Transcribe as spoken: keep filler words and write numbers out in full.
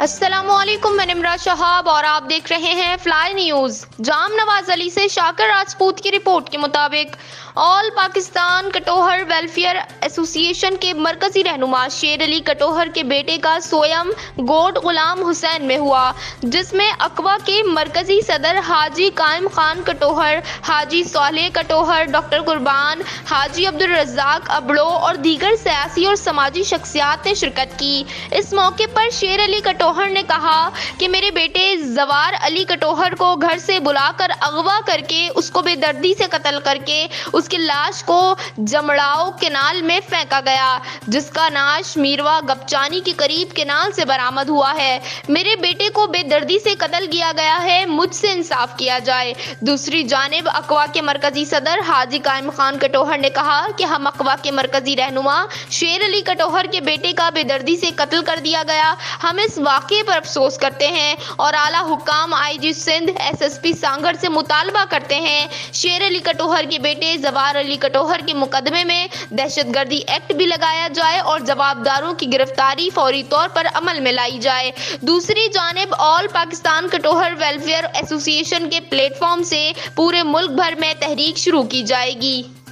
السلام علیکم، میں نمرہ شہاب اور آپ دیکھ رہے ہیں فلائی نیوز۔ جام نواز علی سے شاکر راجپوت کی رپورٹ کے مطابق آل پاکستان کٹوہر ویلفیئر ایسوسی ایشن کے مرکزی رہنما شیر علی کٹوہر کے بیٹے کا سویم گوٹ غلام حسین میں ہوا، جس میں اقوا کے مرکزی صدر حاجی قائم خان کٹوہر، حاجی صالح کٹوہر، ڈاکٹر قربان، حاجی عبدالرزاق ابڑو اور دیگر سیاسی اور سماجی شخصیات نے شرکت کی۔ اس موقع پر شیر علی کٹوہر نے کہا کہ میرے بیٹے زوار علی کٹوہر کو گھر سے بلا کر اغوا کر کے اس کو بے دردی سے قتل کر کے اس کی لاش کو جمڑاؤ کینال میں پھینکا گیا، جس کا نعش میروا گپچانی کے قریب کینال سے برآمد ہوا ہے۔ میرے بیٹے کو بے دردی سے قتل کیا گیا ہے، مجھ سے انصاف کیا جائے۔ دوسری جانب اقوا کے مرکزی صدر حاجی قائم خان کٹوہر نے کہا کہ ہم اقوا کے مرکزی رہنما شیر علی کٹوہر کے بیٹے کا بے دردی سے قتل کر دیا گیا، ہم اس واقعے پر افسوس کرتے ہیں اور اعلیٰ حکام I G Sindh, S S P Sanghar سے مطالبہ کرتے ہیں شیر علی کٹوہر کے بیٹے زوار علی کٹوہر کے مقدمے میں دہشت گردی ایکٹ بھی لگایا جائے اور جوابداروں کی گرفتاری فوری طور پر عمل میں لائی جائے۔ دوسری جانب آل پاکستان کٹوہر ویلفیئر ایسوسی ایشن کے پلیٹ فارم سے پورے ملک بھر میں تحریک شروع کی جائے گی۔